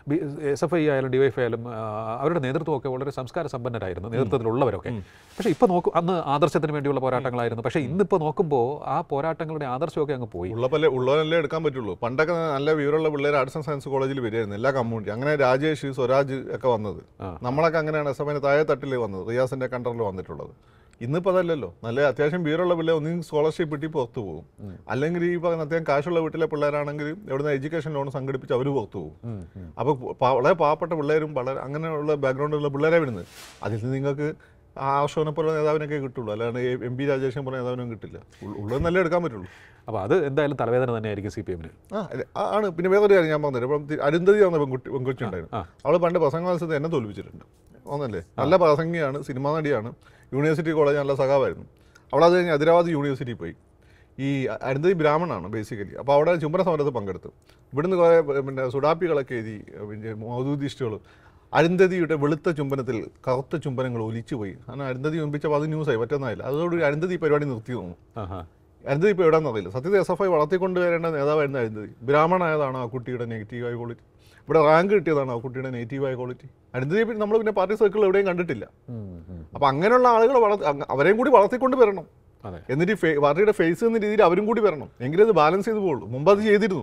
Speaker 2: SFI ആയാലും DYFI ആയാലും അവരുടെ നേതൃത്വമൊക്കെ വളരെ സംസ്കാര സമ്പന്നരായിരുന്നു, നേതൃത്വത്തിലുള്ളവരൊക്കെ. പക്ഷേ ഇപ്പോൾ നോക്കും, അന്ന് ആദർശത്തിന് വേണ്ടിയുള്ള പോരാട്ടങ്ങളായിരുന്നു. പക്ഷേ ഇന്നിപ്പോൾ നോക്കുമ്പോൾ ആ പോരാട്ടങ്ങളുടെ ആദർശമൊക്കെ അങ്ങ് പോയി.
Speaker 1: ഉള്ളവരല്ലേ എടുക്കാൻ പറ്റുള്ളൂ. പണ്ടൊക്കെ നല്ല വിവരമുള്ള പിള്ളേർ ആർട്സ് ആൻഡ് സയൻസ് കോളേജിൽ വരികയായിരുന്നു, എല്ലാ കമ്മ്യൂണിറ്റി. അങ്ങനെ രാജേഷ്, സ്വരാജ് ഒക്കെ വന്നത്. നമ്മളൊക്കെ അങ്ങനെയാണ് SFI താഴെ തട്ടിൽ വന്നത്, റിയാസിൻ്റെ കണ്ടറിൽ വന്നിട്ടുള്ളത്. ഇന്നിപ്പോൾ അതല്ലല്ലോ. നല്ല അത്യാവശ്യം വീറുള്ള പിള്ളേർ ഒന്നും സ്കോളർഷിപ്പ് കിട്ടി പുറത്തു പോകും, അല്ലെങ്കിൽ ഈ പറയുന്ന അത്യാവശ്യം കാശുള്ള വീട്ടിലെ പിള്ളേരാണെങ്കിൽ എവിടുന്ന് എഡ്യൂക്കേഷൻ ലോൺ സംഘടിപ്പിച്ച് അവർ പുറത്തു പോകും. അപ്പോൾ വളരെ പാവപ്പെട്ട പിള്ളേരും വളരെ അങ്ങനെയുള്ള ബാക്ക്ഗ്രൗണ്ടിലുള്ള പിള്ളേരെ വരുന്നത്. അതിൽ നിന്ന് നിങ്ങൾക്ക് ആവശ്യനെ പോലെ നേതാവിനൊക്കെ കിട്ടുള്ളൂ, അല്ലാണ്ട് MP രാജേഷിനെ പോലെ നേതാവിനും കിട്ടില്ല. ഉള്ളത് നല്ല എടുക്കാൻ പറ്റുള്ളൂ.
Speaker 2: അപ്പോൾ അത് എന്തായാലും തലവേദന തന്നെയായിരിക്കും CPM-ന്.
Speaker 1: ആണ്. പിന്നെ വേറൊരു കാര്യം ഞാൻ പറഞ്ഞത്, ഇപ്പം അരുന്ധതി വന്ന പെൺകൊച്ചി ഉണ്ടായിരുന്നു. അവൾ പണ്ട് പ്രസംഗ മത്സരത്തിൽ എന്നെ തോൽപ്പിച്ചിട്ടുണ്ട്. ഒന്നല്ലേ, നല്ല പ്രസംഗിയാണ്, സിനിമാ നടിയാണ്, യൂണിവേഴ്സിറ്റി കോളേജ് നല്ല സഖാവായിരുന്നു. അവളത് കഴിഞ്ഞ് ഹൈദരാബാദ് യൂണിവേഴ്സിറ്റി പോയി. ഈ അരുന്ധതി ബ്രാഹ്മണാണ് ബേസിക്കലി. അപ്പോൾ അവിടെ ചുംബന സമരത്ത് പങ്കെടുത്തു. ഇവിടുന്ന് കുറേ പിന്നെ സുഡാപ്പികളൊക്കെ എഴുതി, പിന്നെ മൗദൂദിസ്റ്റുകൾ അരുന്ധതിയുടെ വെളുത്ത ചുംബനത്തിൽ കറുത്ത ചുംബനങ്ങൾ ഒലിച്ചു പോയി. കാരണം അരുന്ധതി ഒമ്പിച്ചപ്പോൾ അത് ന്യൂസായി, പറ്റുന്നതായില്ല. അതോടുകൂടി അരുന്ധതി പരിപാടി നിർത്തി തോന്നുന്നു. അരുന്ധതി ഇപ്പോൾ എവിടെയാണെന്ന് അറിയില്ല. സത്യത്തിൽ SFI വളർത്തിക്കൊണ്ടുവരേണ്ട നേതാവായിരുന്നു അരുന്ധതി. ബ്രാഹ്മണായതാണ് ആ കുട്ടിയുടെ നെഗറ്റീവായ ക്വാളിറ്റി. ഇവിടെ റാങ്ക് കിട്ടിയതാണ് ആ കുട്ടിയുടെ നെഗറ്റീവായ ക്വാളിറ്റി. അരുന്ധതിയെ നമ്മൾ പിന്നെ പാർട്ടി സർക്കിൾ എവിടെയും കണ്ടിട്ടില്ല. അപ്പം അങ്ങനെയുള്ള ആളുകൾ അവരെയും കൂടി വളർത്തിക്കൊണ്ട് വരണം. എന്നിട്ട് പാർട്ടിയുടെ ഫേസ് എന്ന രീതിയിൽ അവരും കൂടി വരണം, എങ്കിലും അത് ബാലൻസ് ചെയ്ത് പോകുള്ളൂ. മുമ്പ് അത് ചെയ്തിരുന്നു.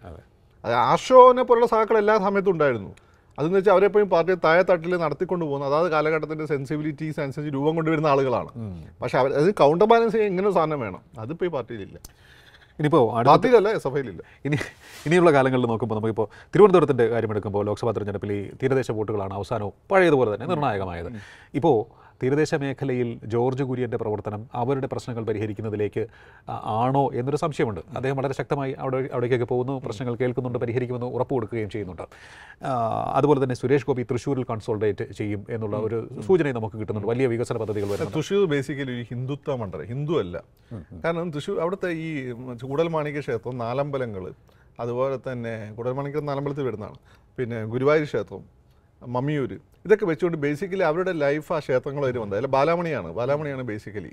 Speaker 1: അത് ആഷോനെ പോലുള്ള സഹാക്കൾ എല്ലാ സമയത്തും ഉണ്ടായിരുന്നു. അതെന്ന് വെച്ചാൽ അവരെപ്പോഴും പാർട്ടിയെ താഴെ തട്ടിൽ നടത്തിക്കൊണ്ട് പോകുന്നത് അതാത് കാലഘട്ടത്തിൻ്റെ സെൻസിബിലിറ്റീസ് അനുസരിച്ച് രൂപം കൊണ്ടുവരുന്ന ആളുകളാണ്. പക്ഷെ അത് കൗണ്ടർ ബാലൻസ് ചെയ്യാൻ ഇങ്ങനെ ഒരു സാധനം വേണം. അതിപ്പോൾ ഈ പാർട്ടിയിലില്ല.
Speaker 2: ഇനിയിപ്പോൾ
Speaker 1: പാർട്ടിയിലല്ല, SFIയിലില്ല.
Speaker 2: ഇനിയുള്ള കാലങ്ങളിൽ നോക്കുമ്പോൾ നമുക്കിപ്പോൾ തിരുവനന്തപുരത്തിൻ്റെ കാര്യമെടുക്കുമ്പോൾ ലോക്സഭാ തെരഞ്ഞെടുപ്പിൽ ഈ തീരദേശ വോട്ടുകളാണ് അവസാനവും പഴയതുപോലെ തന്നെ നിർണായകമായത്. ഇപ്പോൾ തീരദേശ മേഖലയിൽ ജോർജ് കുര്യൻ്റെ പ്രവർത്തനം അവരുടെ പ്രശ്നങ്ങൾ പരിഹരിക്കുന്നതിലേക്ക് ആണോ എന്നൊരു സംശയമുണ്ട്. അദ്ദേഹം വളരെ ശക്തമായി അവിടേക്കൊക്കെ പോകുന്നു, പ്രശ്നങ്ങൾ കേൾക്കുന്നുണ്ട്, പരിഹരിക്കുമെന്ന് ഉറപ്പ് കൊടുക്കുകയും ചെയ്യുന്നുണ്ട്. അതുപോലെ തന്നെ സുരേഷ് ഗോപി തൃശ്ശൂരിൽ കൺസോൾട്ടേറ്റ് ചെയ്യും എന്നുള്ള ഒരു സൂചനയും നമുക്ക് കിട്ടുന്നുണ്ട്. വലിയ വികസന പദ്ധതികൾ വരുന്നത്.
Speaker 1: തൃശ്ശൂർ ബേസിക്കലി ഒരു ഹിന്ദുത്വ മണ്ഡലം, ഹിന്ദു അല്ല. കാരണം തൃശ്ശൂർ അവിടുത്തെ ഈ കൂടൽമാണിക്യ ക്ഷേത്രം, നാലമ്പലങ്ങൾ, അതുപോലെ തന്നെ കൂടൽമാണിക്യം നാലമ്പലത്തിൽ വരുന്നതാണ്, പിന്നെ ഗുരുവായൂർ ക്ഷേത്രം, മമ്മിയൂർ, ഇതൊക്കെ വെച്ചുകൊണ്ട് ബേസിക്കലി അവരുടെ ലൈഫ് ആ ക്ഷേത്രങ്ങളായിട്ട് വന്നത്. അല്ല, ബാലാമണിയാണ് ബേസിക്കലി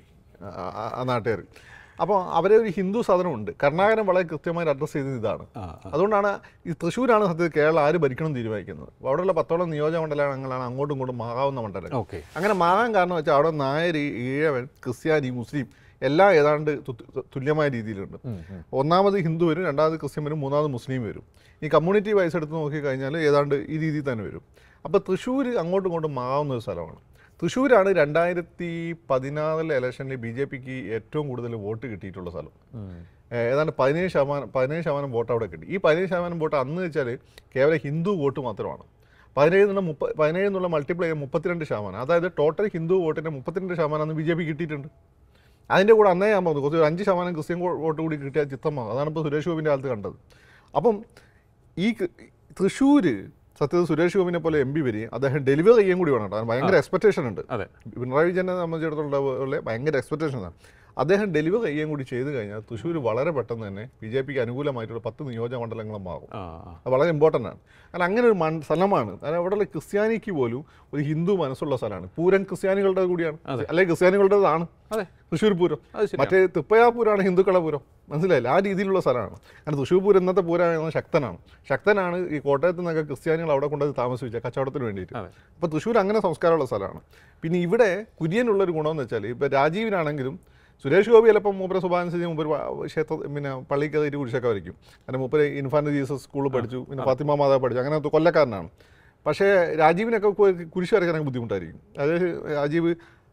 Speaker 1: ആ നാട്ടുകാർ. അപ്പോൾ അവരെ ഒരു ഹിന്ദു സാധനമുണ്ട്. കർണാടകം വളരെ കൃത്യമായി അഡ്രസ്സ് ചെയ്തത് ഇതാണ്. അതുകൊണ്ടാണ് ഈ തൃശ്ശൂരാണ് സത്യത്തിൽ കേരളം ആര് ഭരിക്കണം തീരുമാനിക്കുന്നത്. അപ്പോൾ അവിടെയുള്ള 10ഓളം നിയോജക മണ്ഡലങ്ങളാണ് അങ്ങോട്ടും ഇങ്ങോട്ടും മാറാവുന്ന മണ്ഡലം. അങ്ങനെ മാറാൻ കാരണം വെച്ചാൽ അവിടെ നായർ, ഈഴവൻ, ക്രിസ്ത്യാനി, മുസ്ലിം എല്ലാം ഏതാണ്ട് തുല്യമായ രീതിയിലുണ്ട്. ഒന്നാമത് ഹിന്ദു വരും, രണ്ടാമത് ക്രിസ്ത്യൻ വരും, മൂന്നാമത് മുസ്ലിം വരും. ഈ കമ്മ്യൂണിറ്റി വൈസ് എടുത്ത് നോക്കിക്കഴിഞ്ഞാൽ ഏതാണ്ട് ഈ രീതിയിൽ തന്നെ വരും. അപ്പോൾ തൃശ്ശൂർ അങ്ങോട്ടും ഇങ്ങോട്ടും മാറാവുന്ന ഒരു സ്ഥലമാണ്. തൃശ്ശൂരാണ് 2014 ഇലക്ഷനിൽ BJPക്ക് ഏറ്റവും കൂടുതൽ വോട്ട് കിട്ടിയിട്ടുള്ള സ്ഥലം. ഏതാണ്ട് 17% വോട്ട് അവിടെ കിട്ടി. ഈ 17% വോട്ട് അന്ന് വെച്ചാൽ കേവലം ഹിന്ദു വോട്ട് മാത്രമാണ്. 17 എന്നുള്ള മൾട്ടിപ്ലൈ 32%. അതായത് ടോട്ടൽ ഹിന്ദു വോട്ടിൻ്റെ 32% BJP കിട്ടിയിട്ടുണ്ട്. അതിൻ്റെ കൂടെ അന്നേ ഞാൻ പറഞ്ഞു കുറച്ച് 5% ക്രിസ്ത്യൻ വോട്ട് കൂടി കിട്ടിയ ചിത്രമാണ്. അതാണ് ഇപ്പോൾ സുരേഷ് ഗോപിൻ്റെ കാലത്ത് കണ്ടത്. അപ്പം ഈ തൃശ്ശൂർ സത്യത്തിൽ സുരേഷ് ഗോപിനെ പോലെ MP വരികയും അദ്ദേഹം ഡെലിവറി ചെയ്യാൻ കൂടി വേണം. ഭയങ്കര എക്സ്പെക്ടേഷൻ ഉണ്ട്. പിണറായി വിജയനെ സംബന്ധിച്ചിടത്തോളം ഭയങ്കര എക്സ്പെക്ടേഷനാണ്. അദ്ദേഹം ഡെലിവറി ചെയ്യാൻ കൂടി ചെയ്ത് കഴിഞ്ഞാൽ തൃശ്ശൂർ വളരെ പെട്ടെന്ന് തന്നെ BJPക്ക് അനുകൂലമായിട്ടുള്ള 10 നിയോജക മണ്ഡലങ്ങളും മാറും. അത് വളരെ ഇമ്പോർട്ടൻ്റ് ആണ്. കാരണം അങ്ങനെ ഒരു സ്ഥലമാണ്. കാരണം അവിടെയുള്ള ക്രിസ്ത്യാനിക്ക് പോലും ഒരു ഹിന്ദു മനസ്സുള്ള സ്ഥലമാണ്. പൂരം ക്രിസ്ത്യാനികളുടെ കൂടിയാണ്, അല്ലെങ്കിൽ ക്രിസ്ത്യാനികളുടേതാണ് തൃശ്ശൂർ പൂരം. മറ്റേ തൃപ്പയാർ പൂരമാണ് ഹിന്ദുക്കളുടെ പൂരം. മനസ്സിലായില്ല, ആ രീതിയിലുള്ള സ്ഥലമാണ്. കാരണം തൃശ്ശൂർ പൂരം ഇന്നത്തെ പൂരമാണ് ശക്തനാണ്. ഈ കോട്ടയത്ത് നിന്നൊക്കെ ക്രിസ്ത്യാനികൾ അവിടെ കൊണ്ടുപോയി താമസിപ്പിച്ച കച്ചവടത്തിന് വേണ്ടിയിട്ട്. അപ്പോൾ തൃശ്ശൂർ അങ്ങനെ സംസ്കാരമുള്ള സ്ഥലമാണ്. പിന്നെ ഇവിടെ കുര്യനുള്ളൊരു ഗുണമെന്ന് വെച്ചാൽ ഇപ്പോൾ രാജീവിനാണെങ്കിലും സുരേഷ് ഗോപി ചിലപ്പം മൂപ്പരെ സ്വഭാവനുസരിച്ച് മൂപ്പര് പിന്നെ പള്ളിക്ക് കയറിയിട്ട് കുരിശൊക്കെ വരയ്ക്കും. കാരണം മൂപ്പര് ഇൻഫാൻറ്റ് ജീസസ് സ്കൂളിൽ പഠിച്ചു, പിന്നെ ഫാത്തിമ മാതാവ് പഠിച്ചു, അങ്ങനെ കൊല്ലക്കാരനാണ്. പക്ഷേ രാജീവിനൊക്കെ കുരിശ് വരയ്ക്കാനൊക്കെ ബുദ്ധിമുട്ടായിരിക്കും. അതായത് രാജീവ്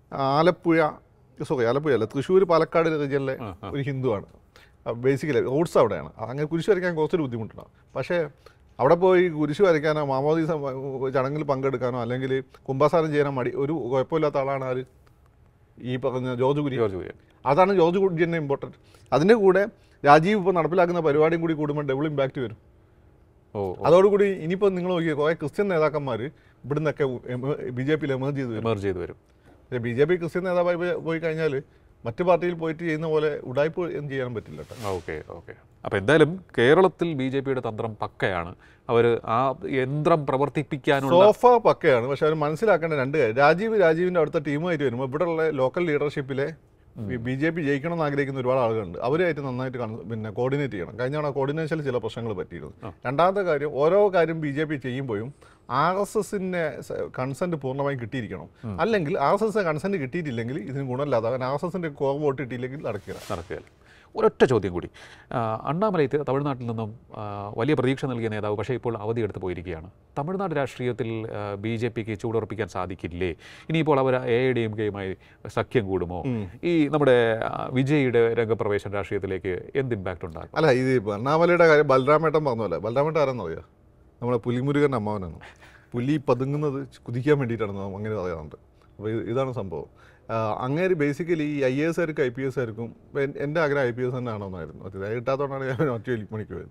Speaker 1: ആലപ്പുഴയല്ല, തൃശ്ശൂർ പാലക്കാട് റീജിയനിലെ ഒരു ഹിന്ദുവാണ്. ബേസിക്കലി റൂട്ട്സ് അവിടെയാണ്. അങ്ങനെ കുരിശ് വരയ്ക്കാൻ കുറച്ചൊരു ബുദ്ധിമുട്ടാണ്. പക്ഷേ അവിടെ പോയി കുരിശ് വരയ്ക്കാനോ മാമോദീസ ചടങ്ങിൽ പങ്കെടുക്കാനോ അല്ലെങ്കിൽ കുംഭസാരം ചെയ്യാനോ ഒരു കുഴപ്പമില്ലാത്ത ആളാണ് ആര്, ഈ പറഞ്ഞ ജോർജ് കുര്യൻ. അതാണ് ജോർജ് കുര്യൻ്റെ ഇമ്പോർട്ടൻറ്റ്. അതിൻ്റെ കൂടെ രാജീവ് ഇപ്പോൾ നടപ്പിലാക്കുന്ന പരിപാടിയും കൂടി കൂടുമ്പോൾ ഡബിൾ ഇമ്പാക്റ്റ് വരും. അതോടുകൂടി ഇനിയിപ്പോൾ നിങ്ങൾ നോക്കിയാൽ കുറേ ക്രിസ്ത്യൻ നേതാക്കന്മാർ ഇവിടുന്നൊക്കെ BJPയിൽ എമർജ് ചെയ്ത് വരും. BJP ക്രിസ്ത്യൻ നേതാവായി പോയി കഴിഞ്ഞാൽ മറ്റു പാർട്ടിയിൽ പോയിട്ട് ചെയ്യുന്ന പോലെ ഉടായ്പ ഒന്നും ചെയ്യാൻ പറ്റില്ല കേട്ടോ.
Speaker 2: Okay okay. അപ്പോൾ എന്തായാലും കേരളത്തിൽ BJPയുടെ തന്ത്രം പക്കയാണ്. അവർ ആ യന്ത്രം പ്രവർത്തിപ്പിക്കാനുള്ള
Speaker 1: സോഫ പക്കയാണ്. പക്ഷെ അവർ മനസ്സിലാക്കേണ്ട രണ്ട് കാര്യം, രാജീവിൻ്റെ അടുത്ത ടീമുമായിട്ട് വരുമ്പോൾ ഇവിടെയുള്ള ലോക്കൽ ലീഡർഷിപ്പിലെ BJP ജയിക്കണം എന്ന് ആഗ്രഹിക്കുന്ന ഒരുപാട് ആളുകളുണ്ട്. അവരായിട്ട് നന്നായിട്ട് പിന്നെ കോർഡിനേറ്റ് ചെയ്യണം. കഴിഞ്ഞ തവണ കോർഡിനേഷനിൽ ചില പ്രശ്നങ്ങൾ പറ്റിയിരുന്നു. രണ്ടാമത്തെ കാര്യം, ഓരോ കാര്യം BJP ചെയ്യുമ്പോഴും RSSന്റെ കൺസെന്റ് പൂർണ്ണമായും കിട്ടിയിരിക്കണം. അല്ലെങ്കിൽ RSS കൺസെന്റ് കിട്ടിയിട്ടില്ലെങ്കിൽ ഇതിന് ഗുണമില്ലാതെ RSSന്റെ കോർ വോട്ട് കിട്ടിയില്ലെങ്കിൽ നടക്കുക.
Speaker 2: ഒരൊറ്റ ചോദ്യം കൂടി. അണ്ണാമലൈ തമിഴ്നാട്ടിൽ നിന്നും വലിയ പ്രതീക്ഷ നൽകിയ നേതാവ്, പക്ഷേ ഇപ്പോൾ അവധിയെടുത്ത് പോയിരിക്കുകയാണ്. തമിഴ്നാട് രാഷ്ട്രീയത്തിൽ BJPക്ക് ചൂടുറപ്പിക്കാൻ സാധിക്കില്ലേ? ഇനിയിപ്പോൾ അവർ AIDMKയുമായി സഖ്യം കൂടുമോ? ഈ നമ്മുടെ വിജയിയുടെ രംഗപ്രവേശന രാഷ്ട്രീയത്തിലേക്ക് എന്ത് ഇമ്പാക്റ്റ് ഉണ്ടാകും?
Speaker 1: അല്ല, ഇത് അണ്ണാമലയുടെ കാര്യം ബലരാമേട്ടൻ പറഞ്ഞല്ലേ. ബലരാമേട്ടൻ ആരെന്നറിയാം? നമ്മുടെ പുലിമുരുകൻ്റെ അമ്മാവനാണ്. പുലി പതുങ്ങുന്നത് കുതിക്കാൻ വേണ്ടിയിട്ടാണ് അങ്ങനെ പറയാറുണ്ട്. അപ്പോൾ ഇതാണ് സംഭവം. അങ്ങേര് ബേസിക്കലി ഈ IAS-കാർക്കും IPS-കാർക്കും എൻ്റെ ആഗ്രഹം IPS തന്നെ ആണോന്നായിരുന്നു. അത് കിട്ടാത്തതുകൊണ്ടാണ് ഞാൻ ഒറ്റ മണിക്ക് പോയത്.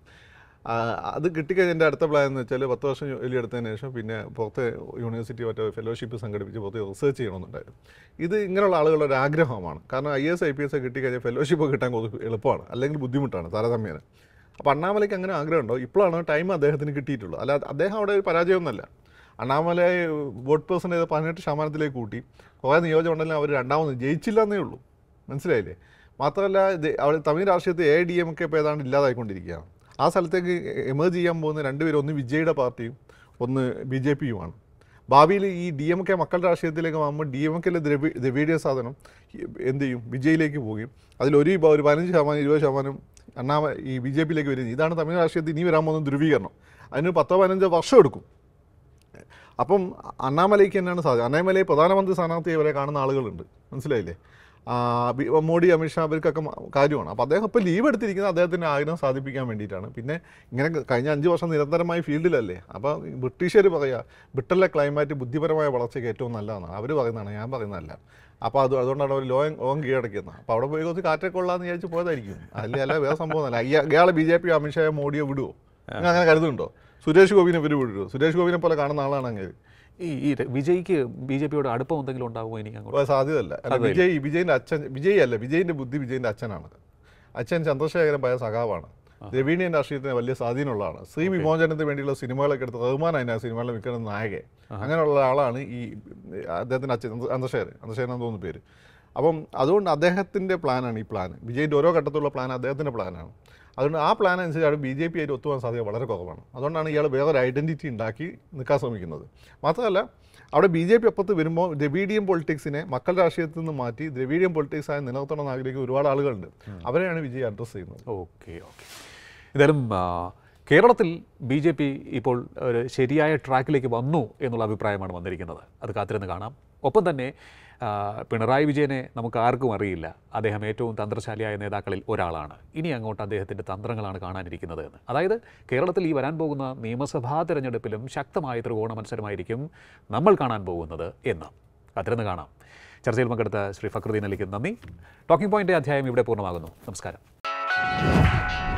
Speaker 1: അത് കിട്ടിക്കഴിഞ്ഞാൽ എൻ്റെ അടുത്ത പ്ലാൻ എന്ന് വെച്ചാൽ 10 വർഷം ജോലി എടുത്തതിന് ശേഷം പിന്നെ പുറത്തെ യൂണിവേഴ്സിറ്റി മറ്റേ ഫെലോഷിപ്പ് സംഘടിപ്പിച്ച് പുറത്ത് റിസർച്ച് ചെയ്യണമെന്നുണ്ടായിരുന്നു. ഇത് ഇങ്ങനെയുള്ള ആളുകളുടെ ഒരു ആഗ്രഹമാണ്. കാരണം IAS IPS കിട്ടിക്കഴിഞ്ഞാൽ ഫെലോഷിപ്പ് കിട്ടാൻ കുറച്ച് എളുപ്പമാണ്, അല്ലെങ്കിൽ ബുദ്ധിമുട്ടാണ് താരതമ്യേന. അപ്പോൾ അണ്ണാമലയ്ക്ക് അങ്ങനെ ആഗ്രഹമുണ്ടോ? ഇപ്പോഴാണ് ടൈം അദ്ദേഹത്തിന് കിട്ടിയിട്ടുള്ളൂ. അല്ല, അദ്ദേഹം അവിടെ ഒരു പരാജയമൊന്നുമല്ല. അണ്ണാമല വോട്ട് പെർസെൻറ്റേജ് 18% കൂട്ടി. കുറേ നിയോജകമണ്ഡലം അവർ രണ്ടാമത് ജയിച്ചില്ല എന്നേ ഉള്ളൂ. മനസ്സിലായില്ലേ? മാത്രമല്ല, അവിടെ തമിഴ് രാഷ്ട്രീയത്തിൽ AIDMK ഇപ്പോൾ ഏതാണ്ട് ഇല്ലാതായിക്കൊണ്ടിരിക്കുകയാണ്. ആ സ്ഥലത്തേക്ക് എമേർജ് ചെയ്യാൻ പോകുന്ന രണ്ടുപേരും, ഒന്ന് വിജയുടെ പാർട്ടിയും ഒന്ന് BJPയുമാണ്. ഭാവിയിൽ ഈ DMK മക്കളുടെ രാഷ്ട്രീയത്തിലേക്ക് പോകുമ്പോൾ DMKയിലെ ദ്രവീഡിയ സാധനം എന്ത് ചെയ്യും? വിജയിലേക്ക് പോകുകയും അതിലൊരു 15% 20% ഈ BJPയിലേക്ക് വരും. ഇതാണ് തമിഴ് രാഷ്ട്രീയത്തിൽ ഇനി വരാൻ പോകുന്ന ധ്രുവീകരണം. അതിന് 10-15 വർഷം എടുക്കും. അപ്പം അണ്ണാമലയ്ക്ക് തന്നെയാണ് സാധ്യത. അണ്ണാമലയെ പ്രധാനമന്ത്രി സ്ഥാനാർത്ഥിയെ വരെ കാണുന്ന ആളുകളുണ്ട്. മനസ്സിലായില്ലേ? മോഡി, അമിത്ഷാ അവർക്കൊക്കെ കാര്യമാണ്. അപ്പോൾ അദ്ദേഹം ഇപ്പോൾ ലീവ് എടുത്തിരിക്കുന്നത് അദ്ദേഹത്തിൻ്റെ ആഗ്രഹം സാധിപ്പിക്കാൻ വേണ്ടിയിട്ടാണ്. പിന്നെ ഇങ്ങനെ കഴിഞ്ഞ 5 വർഷം നിരന്തരമായി ഫീൽഡിലല്ലേ. അപ്പോൾ ബ്രിട്ടീഷുകാർ പറയുക ബ്രിട്ടനിലെ ക്ലൈമാറ്റ് ബുദ്ധിപരമായ വളർച്ചയ്ക്ക് ഏറ്റവും നല്ലതാണ്. അവർ പറയുന്നതാണ്, ഞാൻ പറയുന്നതല്ല. അപ്പോൾ അതുകൊണ്ടാണ് അവർ ലോകം കീഴടക്കുന്നത്. അപ്പോൾ അവിടെ പോയി കുറച്ച് കാറ്റൊക്കെ കൊള്ളാമെന്ന് വിചാരിച്ച് പോയതായിരിക്കും. അല്ല വേറെ സംഭവമല്ല. ഇയാളെ BJP അമിത്ഷായോ മോഡിയോ വിടുമോ? അങ്ങനെ കരുതുന്നുണ്ടോ? സുരേഷ് ഗോപിനെ ഇവർ വിടുമോ? സുരേഷ് ഗോപിനെ പോലെ കാണുന്ന ആളാണ് അങ്ങനെ.
Speaker 2: ഈ വിജയ്ക്ക് BJPയോട് അടുപ്പം എന്തെങ്കിലും ഉണ്ടാകുമോ? എനിക്ക് അങ്ങോട്ട്
Speaker 1: സാധ്യതയല്ല. വിജയിൻ്റെ അച്ഛൻ വിജയല്ല, വിജയിൻ്റെ ബുദ്ധി വിജയിൻ്റെ അച്ഛനാണ്. അച്ഛൻ ചന്ദ്രശേഖരൻ പഴയ സഖാവാണ്. ദ്രവീഡിയൻ രാഷ്ട്രീയത്തിന് വലിയ സ്വാധീനമുള്ളതാണ്. സ്ത്രീ വിമോചനത്തിന് വേണ്ടിയുള്ള സിനിമകളൊക്കെ എടുത്ത് റഹ്മാൻ അതിനാ സിനിമകളിൽ മിക്കുന്ന നായകൻ. അങ്ങനെയുള്ള ആളാണ് ഈ അദ്ദേഹത്തിൻ്റെ അച്ഛൻ ചന്ദ്രശേഖരൻ തോന്നുന്ന പേര്. അപ്പം അതുകൊണ്ട് അദ്ദേഹത്തിൻ്റെ പ്ലാനാണ് ഈ പ്ലാൻ. വിജയിൻ്റെ ഓരോ ഘട്ടത്തിലുള്ള പ്ലാൻ അദ്ദേഹത്തിൻ്റെ പ്ലാനാണ്. അതുകൊണ്ട് ആ പ്ലാൻ അനുസരിച്ചാണ് BJP ആയിട്ട് ഒത്തുപോകാൻ സാധ്യത വളരെ കുറവാണ്. അതുകൊണ്ടാണ് ഇയാൾ വേറൊരു ഐഡൻറ്റിറ്റി ഉണ്ടാക്കി നിൽക്കാൻ ശ്രമിക്കുന്നത്. മാത്രമല്ല, അവിടെ BJP അപ്പുറത്ത് വരുമ്പോൾ ദ്രവീഡിയൻ പൊളിറ്റിക്സിനെ മക്കൾ രാഷ്ട്രീയത്തിൽ നിന്ന് മാറ്റി ദ്രവീഡിയൻ പൊളിറ്റിക്സായി നിലനിർത്തണമെന്ന് ആഗ്രഹിക്കുന്ന ഒരുപാട് ആളുകളുണ്ട്. അവരെയാണ് വിജയ് അഡ്രസ്സ് ചെയ്യുന്നത്.
Speaker 2: ഓക്കെ. എന്തായാലും കേരളത്തിൽ BJP ഇപ്പോൾ ഒരു ശരിയായ ട്രാക്കിലേക്ക് വന്നു എന്നുള്ള അഭിപ്രായമാണ് വന്നിരിക്കുന്നത്. അത് കാത്തിരുന്ന് കാണാം. ഒപ്പം തന്നെ പിണറായി വിജയനെ നമുക്ക് ആർക്കും അറിയില്ല. അദ്ദേഹം ഏറ്റവും തന്ത്രശാലിയായ നേതാക്കളിൽ ഒരാളാണ്. ഇനി അങ്ങോട്ട് അദ്ദേഹത്തിൻ്റെ തന്ത്രങ്ങളാണ് കാണാനിരിക്കുന്നത് എന്ന്. അതായത് കേരളത്തിൽ ഈ വരാൻ പോകുന്ന നിയമസഭാ തെരഞ്ഞെടുപ്പിലും ശക്തമായ ത്രികോണ മത്സരമായിരിക്കും നമ്മൾ കാണാൻ പോകുന്നത് എന്ന് കാത്തിരുന്ന് കാണാം. ചർച്ചയിൽ പങ്കെടുത്ത ശ്രീ ഫക്രുദ്ദീൻ അലിക്ക് നന്ദി. ടോക്കിംഗ് പോയിൻ്റ് അധ്യായം ഇവിടെ പൂർണ്ണമാകുന്നു. നമസ്കാരം.